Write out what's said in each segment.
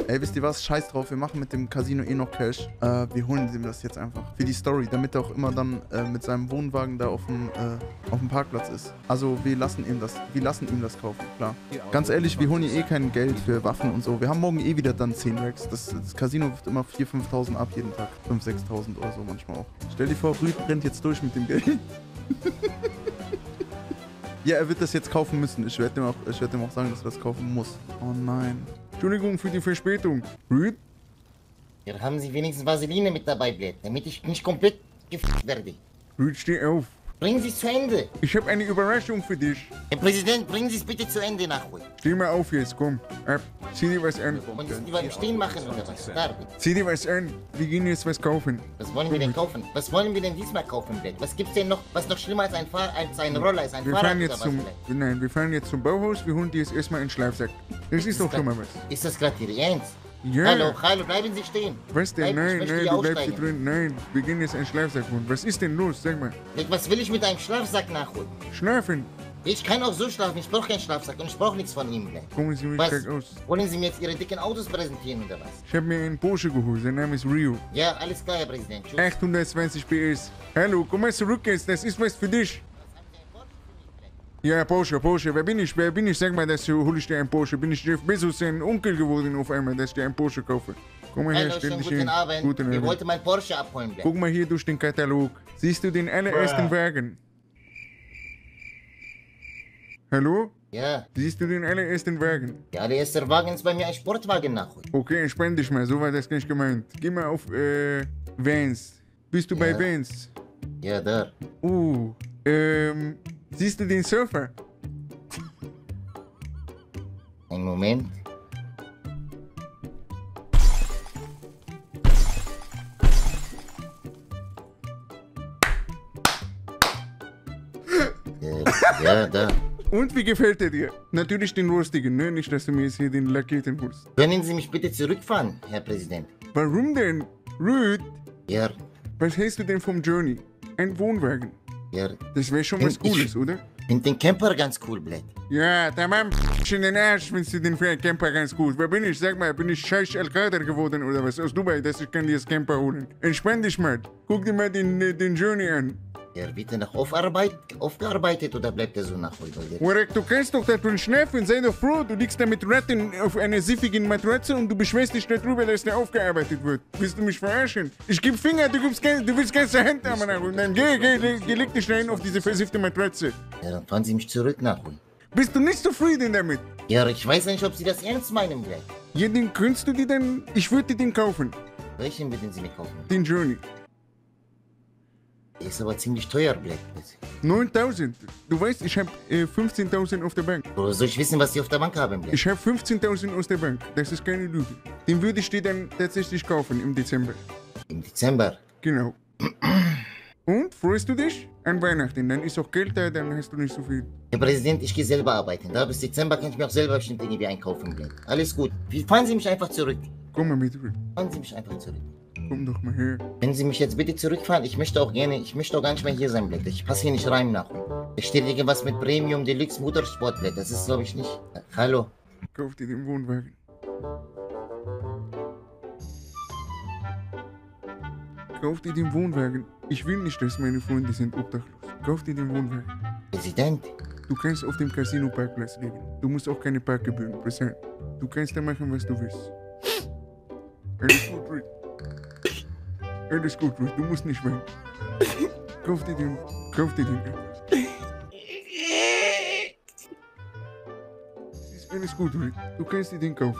Ey, wisst ihr was? Scheiß drauf, wir machen mit dem Casino eh noch Cash. Wir holen ihm das jetzt einfach. Für die Story, damit er auch immer dann mit seinem Wohnwagen da auf dem Parkplatz ist. Also wir lassen ihm das kaufen, klar. Ganz ehrlich, wir holen hier eh kein Geld für Waffen und so. Wir haben morgen eh wieder dann 10 Racks. Das Casino wirft immer 4.000, 5.000 ab jeden Tag. 5.000, 6.000 oder so manchmal auch. Stell dir vor, Rüd rennt jetzt durch mit dem Geld. Ja, er wird das jetzt kaufen müssen. Ich werde ihm auch sagen, dass er das kaufen muss. Oh nein. Entschuldigung für die Verspätung. Rüd? Hier haben Sie wenigstens Vaseline mit dabei, Blät, damit ich nicht komplett gefickt werde. Rüd, steh auf. Bringen Sie es zu Ende. Ich habe eine Überraschung für dich. Herr Präsident, bringen Sie es bitte zu Ende nachholen. Steh mal auf jetzt, komm. Ab. Zieh dir was an. Und Sie beim Stehen machen oder was? Da, bitte. Zieh dir was an. Wir gehen jetzt was kaufen. Was wollen wir denn kaufen? Was wollen wir denn diesmal kaufen, Blät? Was gibt's denn noch, was noch schlimmer als ein Roller ist? Ein Fahrrad oder was, Blät? Nein, wir fahren jetzt zum Bauhaus. Wir holen dir jetzt erstmal einen Schlafsack. Das ist doch schon mal was. Ist das gerade Ihr Ernst? Ja. Hallo, bleiben Sie stehen. Was denn? Nein, du bleibst hier aussteigen. drin. Nein, wir gehen jetzt einen Schlafsack holen. Was ist denn los? Sag mal. Was will ich mit einem Schlafsack nachholen? Schlafen. Ich kann auch so schlafen, ich brauche keinen Schlafsack und ich brauche nichts von Ihnen. Kommen Sie mich gleich aus. Wollen Sie mir jetzt Ihre dicken Autos präsentieren oder was? Ich habe mir einen Porsche geholt, sein Name ist Rio. Ja, alles klar, Herr Präsident. Tschüss. 820 PS. Hallo, komm mal zurück jetzt, das ist was für dich. Ja, Porsche. Wer bin ich? Sag mal, hol ich dir einen Porsche. Bin ich Jeff Bezos sein Onkel geworden auf einmal, dass ich dir einen Porsche kaufe? Guck mal her, stell dich hin. Guten Abend. Wir wollten meinen Porsche abholen. Guck mal hier durch den Katalog. Siehst du den allerersten Wagen? Hallo? Ja. Siehst du den allerersten Wagen? Der allererste Wagen ist bei mir ein Sportwagen nachholen. Okay, entspann dich mal, so war das nicht gemeint. Geh mal auf, Vans. Bist du bei Vans? Ja, da. Siehst du den Surfer? Einen Moment. Ja, da. Und wie gefällt er dir? Natürlich den rostigen, ne? Nicht, dass du mir jetzt hier den lackierten holst. Können Sie mich bitte zurückfahren, Herr Präsident? Warum denn? Rüd? Ja. Was hältst du denn vom Journey? Ein Wohnwagen. Ja. Das wäre schon was Cooles, oder? Ich finde den Camper ganz cool, Blät. Ja, da war in den Arsch, findest du den Camper ganz gut. Wer bin ich? Sag mal, bin ich Scheich Al-Qadir geworden oder was? Aus Dubai, dass ich kann dir das Camper holen. Entspann dich mal. Guck dir mal den Journey an. Ja, wird er noch aufgearbeitet oder bleibt er so nach heute? Warek, du kannst doch da drin schlafen, sei doch froh. Du liegst da mit Ratten auf einer siffigen Matratze und du beschwerst dich darüber, dass der aufgearbeitet wird. Willst du mich verarschen? Ich geb Finger, du willst ganze Hand haben. Und dann geh, leg dich rein auf diese versiffte Matratze. Ja, dann fahren Sie mich zurück nachholen. Bist du nicht zufrieden damit? Ja, ich weiß nicht, ob Sie das ernst meinen, Blät. Ja, den könntest du dir dann... Ich würde dir den kaufen. Welchen würden Sie mir kaufen? Den Journey. Der ist aber ziemlich teuer, Blät. 9.000. Du weißt, ich habe 15.000 auf der Bank. Woher soll ich wissen, was Sie auf der Bank haben, Blät? Ich habe 15.000 aus der Bank. Das ist keine Lüge. Den würde ich dir dann tatsächlich kaufen im Dezember. Im Dezember? Genau. Und, freust du dich? An Weihnachten, dann ist auch Geld da, dann hast du nicht so viel. Herr Präsident, ich gehe selber arbeiten. Da bis Dezember kann ich mir auch selber bestimmt irgendwie einkaufen gehen. Alles gut. Fahren Sie mich einfach zurück. Komm mal mit. Fahren Sie mich einfach zurück. Komm doch mal her. Wenn Sie mich jetzt bitte zurückfahren, ich möchte auch gar nicht mehr hier sein, Blät. Ich passe hier nicht rein nach. Da steht irgendwas mit Premium Deluxe Motorsport, Blät. Das ist, glaube ich, nicht. Hallo. Kauf dir den Wohnwagen. Kauf dir den Wohnwagen. Ich will nicht, dass meine Freunde sind obdachlos. Kauf dir den Wohnwagen. Präsident? Du kannst auf dem Casino-Parkplatz leben. Du musst auch keine Parkgebühren bezahlen. Du kannst da machen, was du willst. Alles gut, Rick. Alles gut, Rick. Du musst nicht weinen. Kauf dir den. Ist alles gut, Rick. Du kannst dir den kaufen.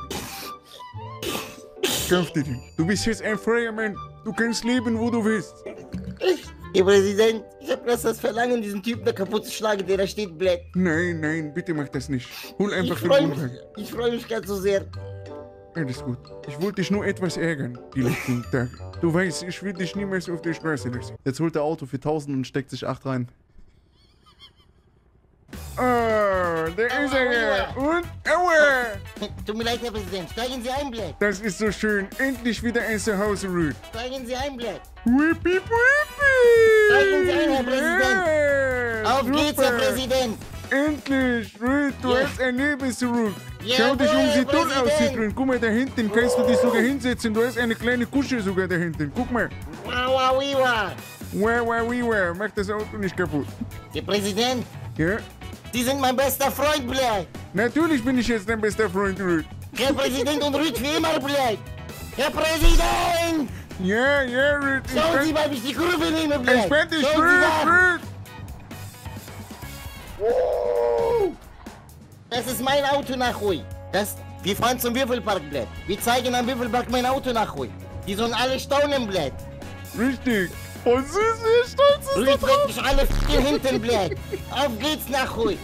Kauf dir den. Du bist jetzt ein freier Mann. Du kannst leben, wo du willst. Herr Präsident, ich habe das Verlangen, diesen Typen da kaputt zu schlagen, der da steht, Blät. Nein, bitte mach das nicht. Hol einfach den Wohnwagen. Ich freue mich ganz so sehr. Alles gut. Ich wollte dich nur etwas ärgern, die letzten Tage. Du weißt, ich will dich niemals auf der Straße lassen. Jetzt holt er Auto für 1.000 und steckt sich 8 rein. Oh, da ist er ja. Und? Aua! Tut mir leid, Herr Präsident. Steigen Sie ein, Blät. Das ist so schön. Endlich wieder ein Zuhause, Rüd. Steigen Sie ein, Blät. Whippy, whippy! Steigen Sie ein, Herr Präsident. Yeah, Auf geht's, Herr Präsident. Endlich! Rüd, du Ja. hast ein Leben zurück. Schau dich Jawohl, sie toll aus hier Präsident. drin. Guck mal da hinten, kannst du dich sogar hinsetzen. Du hast eine kleine Kusche sogar da hinten. Guck mal. Wow, wiwa. Wow. Mach das Auto nicht kaputt. Herr Präsident, Ja? Sie sind mein bester Freund, blöd. Natürlich bin ich jetzt dein bester Freund, Rüd. Herr Präsident und Rüd für immer, blöd. Herr Präsident! Ja, Rüd. Schauen Sie mal, wie ich die Kurve nehme, blöd. Ich bin dich, Schauen Sie mal. Rüd. Das ist mein Auto nach Hui. Wir fahren zum Würfelpark, blöd. Wir zeigen am Würfelpark mein Auto nach Hui. Die sollen alle staunen, blöd. Richtig. Oh, süß, wie stolz ist Rüd das wird mich alle hier hinten, blöd. Auf geht's nach Hui.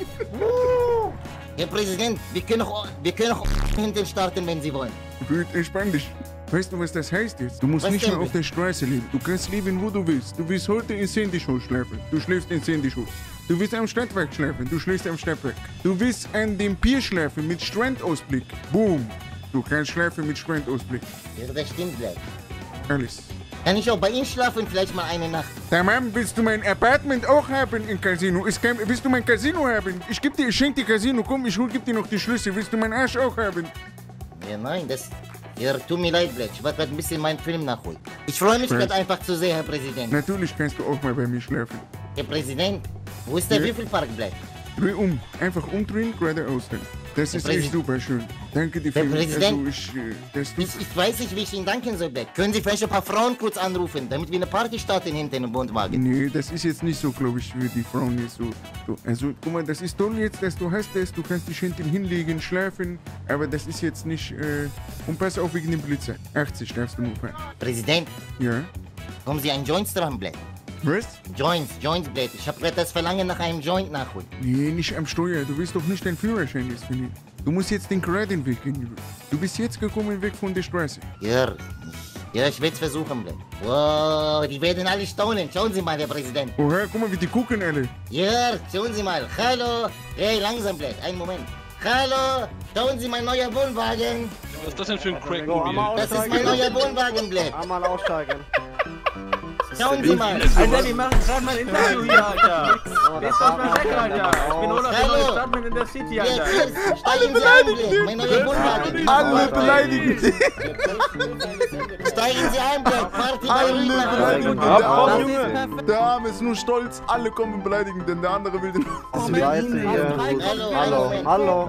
Herr Präsident, wir können auch hinten starten, wenn Sie wollen. Rüd, entspann dich. Weißt du, was das heißt jetzt? Du musst Was nicht denn? mehr auf der Straße leben. Du kannst leben, wo du willst. Du willst heute in Sandy-Show schlafen. Du schläfst in Sandy-Show. Du willst am Stadtwerk schlafen. Du schläfst am Stadtwerk. Du willst an dem Pier schlafen mit Strandausblick. Boom. Du kannst schlafen mit Strandausblick. Ja, das stimmt, blöd. Alles. Kann ich auch bei Ihnen schlafen, vielleicht mal eine Nacht? Tamam, willst du mein Apartment auch haben im Casino? Willst du mein Casino haben? Ich schenk dir Casino. Komm, geb dir noch die Schlüssel. Willst du meinen Arsch auch haben? Ja, nein, Ja, tut mir leid, blöd. Ich wollte gerade ein bisschen meinen Film nachholen. Ich freue mich gerade einfach zu sehen, Herr Präsident. Natürlich kannst du auch mal bei mir schlafen. Herr Präsident, wo ist der Ja? Würfelpark, blöd? Dreh um. Einfach umdrehen, geradeaus dann. Das ist Herr echt Präsident- super schön. Danke dir Herr für Präsident- das tut Ich weiß nicht, wie ich Ihnen danken soll, blöd. Können Sie vielleicht ein paar Frauen kurz anrufen, damit wir eine Party starten hinten im Wohnwagen? Nee, das ist jetzt nicht so, glaube ich, für die Frauen jetzt so. Also, guck mal, das ist toll jetzt, dass du hast das. Du kannst dich hinten hinlegen, schlafen. Aber das ist jetzt nicht, und pass auf wegen dem Blitzer. 80 darfst du nur fahren. Präsident, Ja? kommen Sie einen Joints dran, blöd. Was? Joints, blöd. Ich habe gerade das Verlangen nach einem Joint nachholen. Nee, nicht am Steuer. Du willst doch nicht dein Führerschein jetzt verlieren. Du musst jetzt den geraden Weg gehen. Du bist jetzt gekommen weg von der Straße. Ja, ich werde es versuchen, blöd. Wow, die werden alle staunen. Schauen Sie mal, Herr Präsident. Oha, guck mal, wie die gucken alle. Ja, schauen Sie mal. Hallo. Hey, langsam, blöd. Einen Moment. Hallo. Schauen Sie, mein neuer Wohnwagen. Was ist das denn für ein Crack? Das ist mein neuer Wohnwagen, blöd. Einmal aussteigen. Schauen Sie mal. Alter, die machen gerade mal ein Interview hier, Alter. Jetzt mal weg, Alter. Ich bin Olaf, der neue Stadtmann in der City, Jetzt, Alter. jetzt. Steigen Sie ein, blöd. Mein neuer Wohnwagen. Alle beleidigen dich. Steigen Sie ein, blöd. Party bei Alle Rüdiger. beleidigen den. Ab, Junge. Der Arme ist nur stolz. Alle kommen und beleidigen den. Der andere will den. Leute hier. Hallo.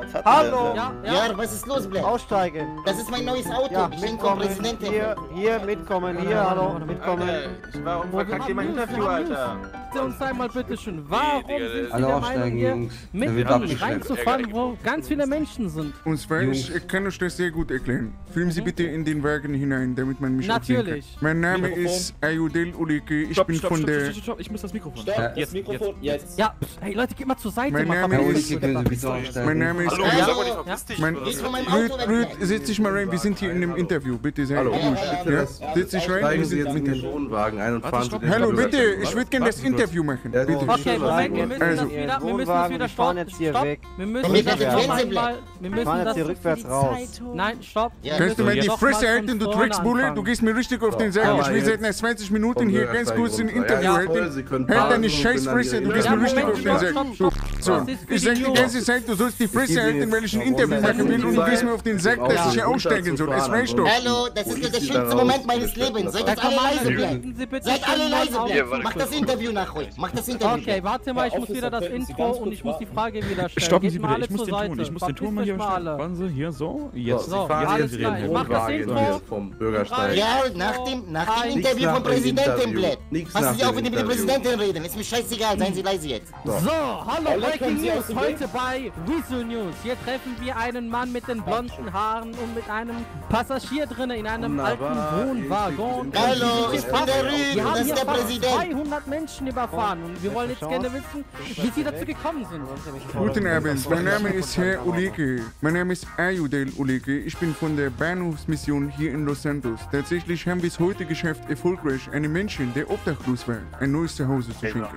Ja, was ist los, blöd? Aussteigen. Das ist mein neues Auto. Ja, Ich bin vom mitkommen. Präsidenten. Hier, mitkommen. Hier, hallo. Mitkommen. Alter, ich war verkackt hier mein Interview, Alter. Uns einmal bitte schön, warum sind Sie Alle der aussteigen, Meinung, hier Jungs. mit Er wird uns abgeschleppt. reinzufahren, wo ganz viele Menschen sind? Und zwar, ich kann euch das sehr gut erklären. Filmen Sie bitte in den Wagen hinein, damit man mich auch sehen kann. Natürlich. Mein Name ist Ayudel Ulike. Ich bin von der... Ich muss das Mikrofon. Jetzt. Ja, hey Leute, geht mal zur Seite. Mein mal Name Kamera. ist- Ulike, können Sie bitte aussteigen? Mein Name ist... Hallo, Hallo. sag mal nicht, verpiss dich. Mein, Gehst von meinem Auto weg, Rüd, blöd. setz dich mal rein. Wir sind hier in einem Interview. Bitte sei ruhig. Ja? Setz dich rein. Steigen Wir Sie sind jetzt in den Wohnwagen ein und fahren Sie den Hallo, Stadtwerk. bitte. Ich würde gerne das Interview machen. Ja, Bitte. Okay, Moment, wir müssen Also. das wieder, wir müssen das Wohnwagen, wieder wir fahren stoppen. jetzt hier Stopp. weg. Wir Komm, müssen wir das fahren noch jetzt einmal, wir Wir müssen fahren jetzt das, hier rückwärts raus. nein, stopp. Ja, Kannst du wir mal die müssen Fresse noch mal halten, du von vorne Drecksbulle? Du anfangen. gehst mir richtig auf den Sack. Ja, Ich will jetzt. seit 20 Minuten hier ganz kurz ein Interview Ja, halten. Sie können Halt deine parken und Scheißfresse, können du dann gehst Ihre- mir richtig Moment, auf den Sack. stopp. So, Das ist für ich sag die Jungs. ganze Zeit, du sollst die Fresse halten, weil ich ein Interview machen will und du gehst mir auf den Sack, dass ich hier aussteigen soll. Es reicht doch. Hallo, das ist der schönste Moment meines Lebens. Seid jetzt alle leise bleiben. Reden Sie bitte Seid alle schön leise laut bleiben. auf. Mach das Interview nachholen. Mach das Interview. Okay, warte mal, ich muss wieder das Intro und ich muss die Frage wieder stellen. Stoppen Geht Sie mal bitte, alle ich muss zur den Ton, Seite. ich muss den Ton mal hier Verpisst euch stellen. Warten Sie, hier, so, jetzt. So, Sie fahren alles jetzt in klar, den ich mach das Wohnwagen Intro. hier vom Bürgersteig. Ja, nach dem Nichts Interview nach vom dem Präsidenten, Interview. blöd. Nichts Passen nach Sie auf, dem wenn Sie mit dem Interview. Präsidenten reden. Ist mir scheißegal, seien Sie leise jetzt. So, hallo, Breaking News heute bei Weasel News. Hier treffen wir einen Mann mit den blonden Haaren und mit einem Passagier drin in einem Wunderbar. alten Wohnwagen. Hallo, ich bin der Rüd Wir und haben das ist hier der fast Präsident. 200 Menschen überfahren und wir wollen jetzt gerne wissen, wie sie dazu gekommen sind. Guten Abend, mein Name ist Herr Ulike. Mein Name ist Ayudel Ulike. Ich bin von der Bahnhofsmission hier in Los Santos. Tatsächlich haben wir es heute geschafft, erfolgreich einem Menschen, der obdachlos war, ein neues Zuhause zu schenken.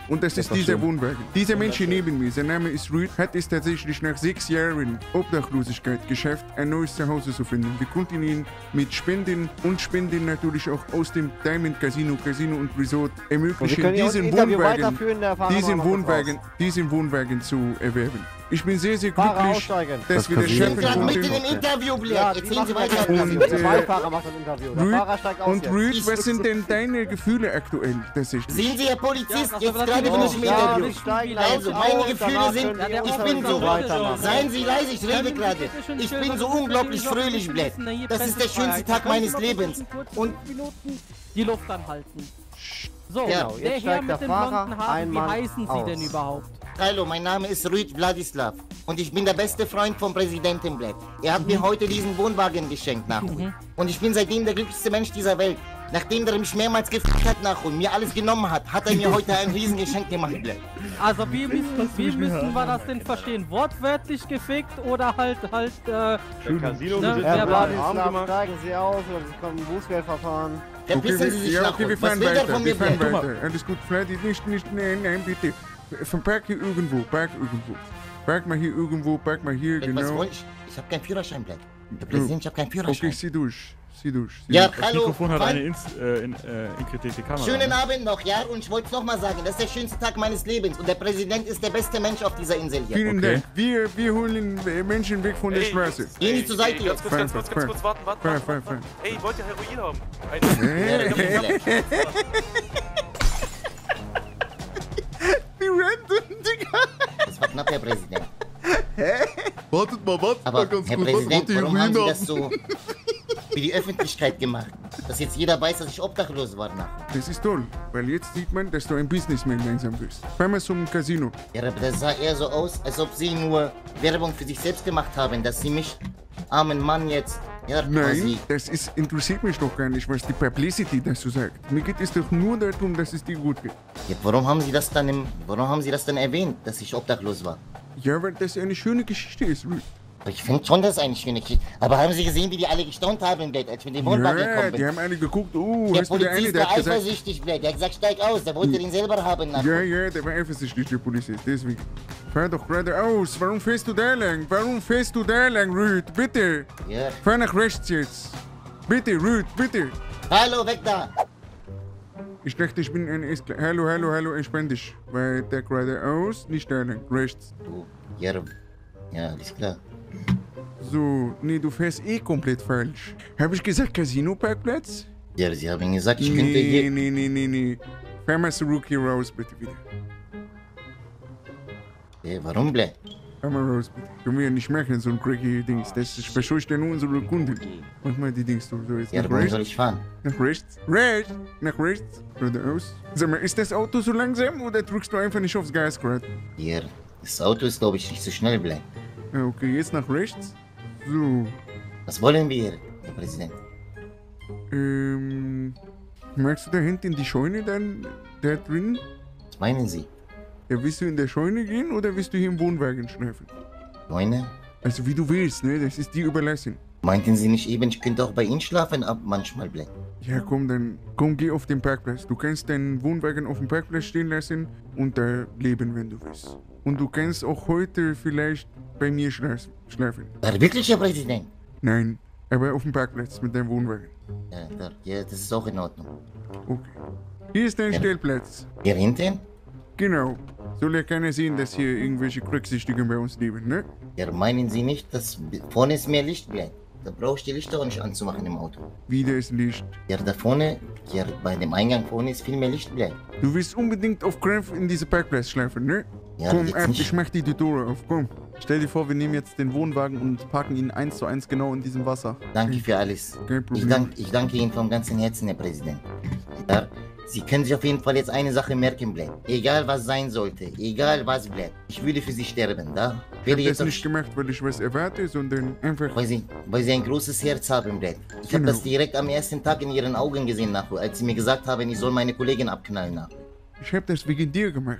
Und das ist dieser Wohnwagen. Dieser Mensch hier neben mir, sein Name ist Rüd, hat es tatsächlich nach 6 Jahren Obdachlosigkeit geschafft, ein neues Zuhause zu finden. Wir konnten ihn mit Spenden und Spenden natürlich auch aus dem Diamond Casino und Resort ermöglichen, diesen Wohnwagen zu erwerben. Ich bin sehr, sehr glücklich, dass wir der Chef gerade mitten im Interview, Black. Erzählen Sie weiter. Der Beifahrer macht das Interview. Der Fahrer steigt aus. Und Rüd, was sind denn deine Gefühle aktuell tatsächlich? Sehen Sie, Herr Polizist, jetzt gerade bin ich im Interview. Also, meine Gefühle sind, ich bin so, seien Sie leise, ich rede gerade. Ich bin so unglaublich fröhlich, Black. Das ist der schönste Tag meines Lebens. Und die Luft anhalten. So, Ja, der jetzt Herr steigt mit der den Fahrer blonden Haaren, wie einmal heißen Sie aus. denn überhaupt? hallo, mein Name ist Rüd Vladislav. Und ich bin der beste Freund vom Präsidenten Black. Er hat mir heute diesen Wohnwagen geschenkt, Nachhol. Und ich bin seitdem der glücklichste Mensch dieser Welt. Nachdem er mich mehrmals gefickt hat, Nachhol, mir alles genommen hat, hat er mir heute ein Riesengeschenk gemacht, Black. Also wie müssen wir das denn verstehen? Wortwörtlich gefickt oder halt Casino ne, Herr verbal? Vladislav, steigen Sie aus oder es kommt ein Bußgeldverfahren. Verpissen Sie sich, ja, Nachhol. okay, wir Was fahren will der weiter, von wir mir, fahren Black? weiter. Alles gut, Freddy, nein, bitte. Park hier irgendwo, park mal hier irgendwo, park mal hier, Black, was genau. wollen ich hab keinen Führerschein, Black. Herr Präsident, ich hab keinen Okay, Führerschein. zieh durch. Ja, Das hallo, Mikrofon hat eine Freund. inkretierte Kamera. Schönen Abend noch, ja, und ich wollte es nochmal sagen, das ist der schönste Tag meines Lebens und der Präsident ist der beste Mensch auf dieser Insel hier. Vielen Okay. Dank. Wir holen Menschen weg von der Straße. Gehen Sie zur Seite Ganz jetzt. kurz, warten. Fahr. Ey, ich wollte ja Heroin haben. Wie random, Digga. Das war knapp, Herr Präsident. Wartet mal Aber, ganz Herr kurz. Präsident, Warte, warum haben Sie Heroin das so für die Öffentlichkeit gemacht? Dass jetzt jeder weiß, dass ich obdachlos war nachher. Das ist toll, weil jetzt sieht man, dass du ein Businessman langsam bist. Fahr mal zum Casino. Ja, aber das sah eher so aus, als ob Sie nur Werbung für sich selbst gemacht haben, dass Sie mich, armen Mann, jetzt, ja, Nein, das interessiert mich doch gar nicht, was die Publicity dazu sagt. Mir geht es doch nur darum, dass es dir gut geht. Ja, warum haben Sie das dann erwähnt, dass ich obdachlos war? Ja, weil das eine schöne Geschichte ist, Rüd. Ich finde schon, das ist eine schöne Geschichte. Aber haben Sie gesehen, wie die alle gestaunt haben, Blade, als ich mit dem Wohnwagen gekommen Ja, bin? die haben alle geguckt, Der hast du der eine, Polizist der war hat gesagt... eifersüchtig, Blade. Der hat gesagt, steig aus. Der wollte den selber haben. Nachher. Ja, der war eifersüchtig, der Polizist, deswegen. Fahr doch geradeaus, warum fährst du da lang? Rüd? Bitte! Ja. Fahr nach rechts jetzt. Bitte, Rüd, bitte! Hallo, weg da! Ich dachte, ich bin ein Esklave. Hallo, entspann dich. Weiter geradeaus, nicht da lang, rechts. Du, ja, alles klar. So, nee, du fährst komplett falsch. Habe ich gesagt Casino-Parkplatz? Ja, Sie haben gesagt, ich könnte hier... Nee. Fahr mal zurück hier raus, bitte wieder. Warum, Blade? Fahr mal raus, bitte. Können wir ja nicht machen, so ein cracky Dings. Das verscheucht ja nur unsere Kunden. Mach mal die Dings, so jetzt Ja, nach wohin rechts. soll ich fahren? Nach rechts. Nach rechts. Geradeaus. Sag mal, ist das Auto so langsam oder drückst du einfach nicht aufs Gas gerade? Ja, das Auto ist, glaube ich, nicht so schnell, Blade. Ja, okay, jetzt nach rechts. So. Was wollen wir, Herr Präsident? Magst du da hinten in die Scheune dann, da drin? Was meinen Sie? Ja, willst du in der Scheune gehen oder willst du hier im Wohnwagen schlafen? Freunde? Also wie du willst, ne? Das ist dir überlassen. Meinten Sie nicht eben, ich könnte auch bei Ihnen schlafen, ab manchmal, Blade? Ja, komm, geh auf den Parkplatz. Du kannst deinen Wohnwagen auf dem Parkplatz stehen lassen und da leben, wenn du willst. Und du kannst auch heute vielleicht bei mir schlafen. War wirklich, Herr Präsident? Nein, aber auf dem Parkplatz mit deinem Wohnwagen. Ja, das ist auch in Ordnung. Okay. Hier ist dein Stellplatz. Hier hinten? Genau. Soll ja keiner sehen, dass hier irgendwelche Rücksüchtigen bei uns leben, ne? Ja, meinen Sie nicht, dass vorne ist mehr Licht, Blade? Da brauche ich die Lichter auch nicht anzumachen im Auto. Wieder ist Licht. Ja, da vorne, ja, bei dem Eingang vorne ist viel mehr Licht, Blade. Du willst unbedingt auf Krampf in diesem Parkplatz schlafen, ne? Ja, Komm jetzt ab, nicht. ich mach dir die Tore auf, komm. Stell dir vor, wir nehmen jetzt den Wohnwagen und parken ihn 1:1 genau in diesem Wasser. Danke für alles. Kein Problem. Ich danke Ihnen vom ganzen Herzen, Herr Präsident. Ja, Sie können sich auf jeden Fall jetzt eine Sache merken, Blade. Egal was sein sollte, egal was, Blade. Ich würde für Sie sterben, da? Ich hab das nicht gemacht, weil ich was erwarte, sondern einfach... Weil Sie ein großes Herz haben, Blade. Ich habe Genau. das direkt am ersten Tag in Ihren Augen gesehen, Nacho, als Sie mir gesagt haben, ich soll meine Kollegin abknallen, Nacho. Ich hab das wegen dir gemacht.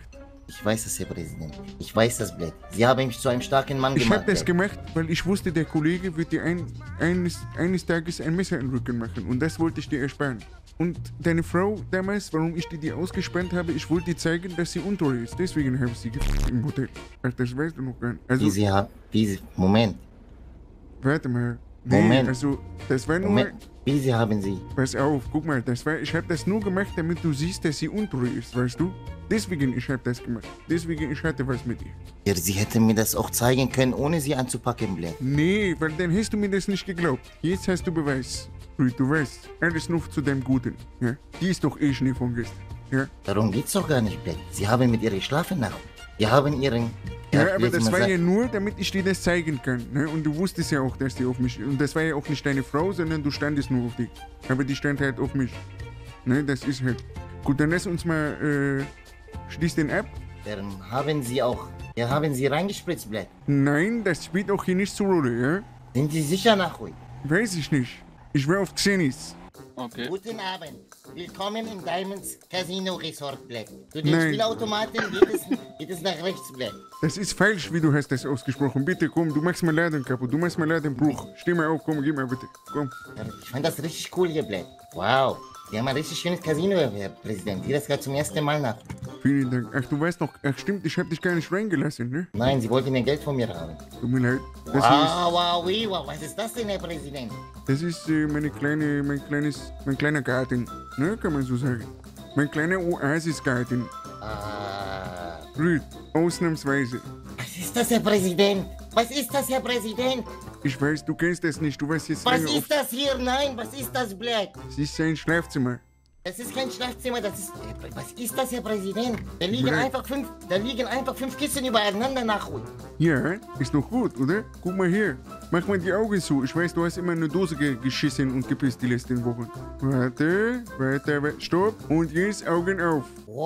Ich weiß das, Herr Präsident. Ich weiß das, Blatt. Sie haben mich zu einem starken Mann Ich gemacht. habe das Blatt. gemacht, weil ich wusste, der Kollege wird dir eines Tages ein Messer in den Rücken machen. Und das wollte ich dir ersparen. Und deine Frau damals, warum ich die dir ausgespannt habe, ich wollte dir zeigen, dass sie untreu ist. Deswegen habe ich sie gefunden im Hotel. Ach, das weißt du noch gar nicht. Also, Moment. Warte mal. Nee, Moment. also, das war nur... Moment. Wie Sie haben Sie? Pass auf, guck mal, ich habe das nur gemacht, damit du siehst, dass sie untreu ist, weißt du? Deswegen, ich habe das gemacht. Deswegen, ich hatte was mit ihr. Ja, Sie hätten mir das auch zeigen können, ohne Sie anzupacken, Blatt. Nee, weil dann hast du mir das nicht geglaubt. Jetzt hast du Beweis. Du weißt, alles nur zu deinem Guten. Ja? Die ist doch Schnee von gestern. Ja? Darum geht's doch gar nicht, Blatt. Sie haben mit ihr geschlafen nach. Wir haben Ihren... Ja, aber das war ja nur, damit ich dir das zeigen kann. Ne? Und du wusstest ja auch, dass die auf mich... Und das war ja auch nicht deine Frau, sondern du standest nur auf die. Aber die stand halt auf mich. Ne, das ist halt... Gut, dann lass uns mal... Schließ den ab. Dann haben Sie auch... Ja, haben Sie reingespritzt, Blatt. Nein, das spielt auch hier nicht zur Rolle, ja? Sind Sie sicher, Nachui? Weiß ich nicht. Ich war auf Xenis. Okay. Guten Abend. Willkommen im Diamonds Casino Resort, Black. Zu den Nein. Spielautomaten geht es nach rechts, Black. Das ist falsch, wie du hast das ausgesprochen. Bitte komm, du machst mal Laden kaputt. Du machst mal Ladenbruch. Steh mal auf, komm, geh mal bitte. Komm. Ich fand das richtig cool hier, Black. Wow. Sie haben ein richtig schönes Casino, Herr Präsident. Hier das gerade zum ersten Mal nach. Vielen Dank. Ach, du weißt noch, ach stimmt, ich hab dich gar nicht reingelassen, ne? Nein, Sie wollten ja Geld von mir haben. Tut mir leid. Wow. Was ist das denn, Herr Präsident? Das ist mein kleiner Garten, ne, kann man so sagen. Mein kleiner Oasisgarten. Rüd, ausnahmsweise. Was ist das, Herr Präsident? Was ist das, Herr Präsident? Ich weiß, du kennst das nicht, du weißt jetzt Was lange ist das hier? Nein, was ist das, Black? Es ist sein Schlafzimmer. Das ist kein Schlafzimmer, das ist... Was ist das, Herr Präsident? Da liegen Black. einfach fünf Kissen übereinander nach. Ja, ist doch gut, oder? Guck mal hier. Mach mal die Augen zu. Ich weiß, du hast immer eine Dose geschissen und gepisst die letzten Wochen. Warte. Stopp. Und jetzt Augen auf.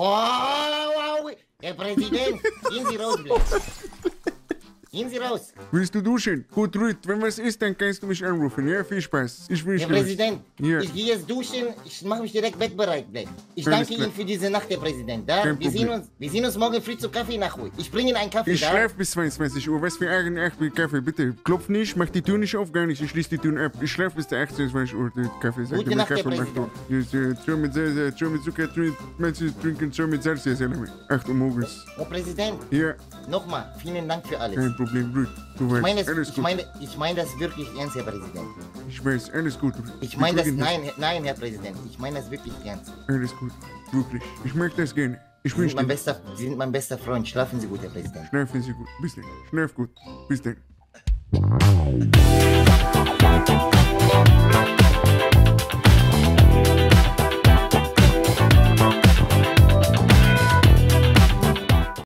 Wow. Herr Präsident, gehen Sie raus, Black. Gehen Sie raus. Willst du duschen? Gut, Rüd, wenn was ist, dann kannst du mich anrufen. Ja, viel Spaß. Ich wünsche Herr dir was. Präsident, Ja. ich gehe jetzt duschen, ich mache mich direkt bettbereit, Black. Ich Alles danke klar. Ihnen für diese Nacht, Herr Präsident. Da, Kein wir sehen Problem. uns morgen früh zu Kaffee nach. Ich bringe Ihnen einen Kaffee, Ich da. schlaf bis 22 Uhr. Was für ein Kaffee, bitte. Klopf nicht, mach die Tür nicht auf, gar nicht. Ich schließe die Tür ab. Ich schlaf bis der 22 Uhr. Der Kaffee, sagt Gute mir, Nacht, Herr Kaffee macht Präsident. Tür mit Zucker, trinken, Tür mit Salz, ja, Salami. 8 Uhr morgens. Herr Präsident, Ja, nochmal, vielen Dank für alles. kein Problem, Rüd. Du weißt, alles gut. Ich meine das wirklich ernst, Herr Präsident. Ich weiß, alles gut. Ich meine das, Übrigens, nein, Herr Präsident, ich meine das wirklich ernst. Alles gut, wirklich. Ich mag das gerne. Ich Sie sind, wünsche dir. Sie sind mein bester Freund. Schlafen Sie gut, Herr Präsident. Schlafen Sie gut. Bis dann. Schlaf gut. Bis dann.